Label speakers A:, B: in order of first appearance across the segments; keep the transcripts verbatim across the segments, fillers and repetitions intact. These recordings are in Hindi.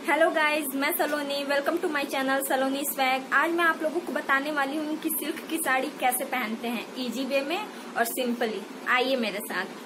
A: हेलो गाइज, मैं Saloni. Welcome to my channel Saloni swag. आज मैं आप लोगों को बताने वाली हूँ कि सिल्क की साड़ी कैसे पहनते हैं, इजी वे में और सिंपली। आइए मेरे साथ।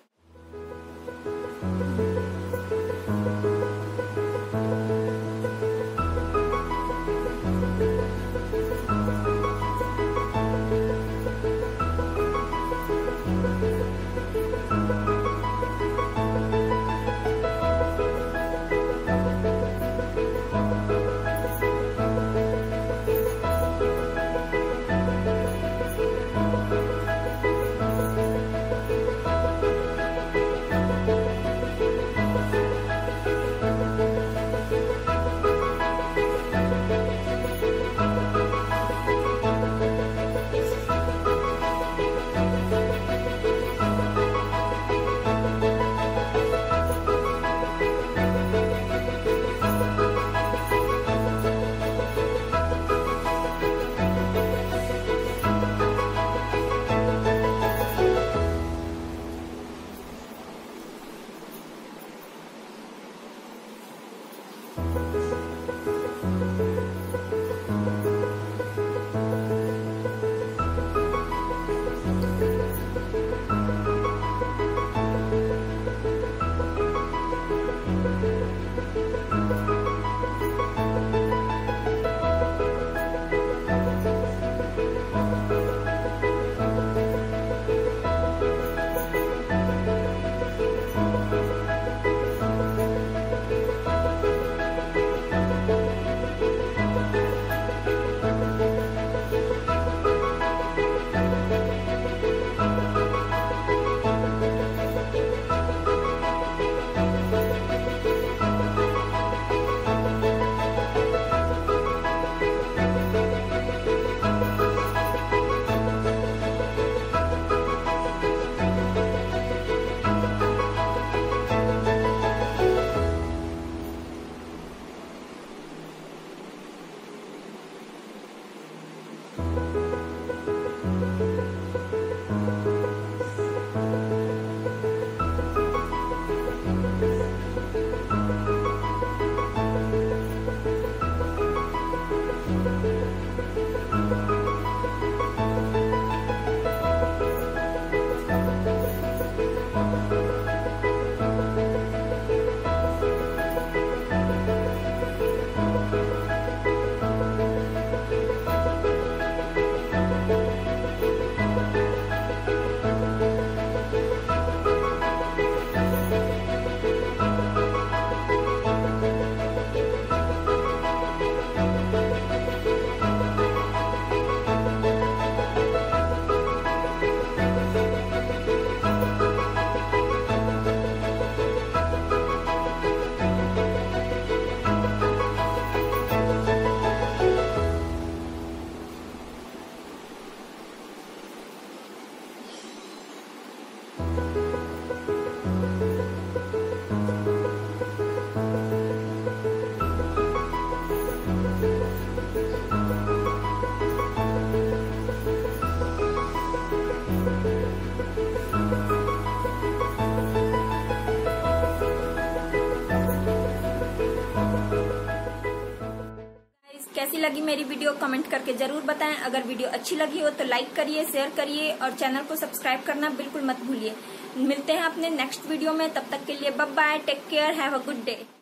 A: कैसी लगी मेरी वीडियो कमेंट करके जरूर बताएं। अगर वीडियो अच्छी लगी हो तो लाइक करिए, शेयर करिए और चैनल को सब्सक्राइब करना बिल्कुल मत भूलिए। मिलते हैं अपने नेक्स्ट वीडियो में, तब तक के लिए bye bye, take care, have a good day.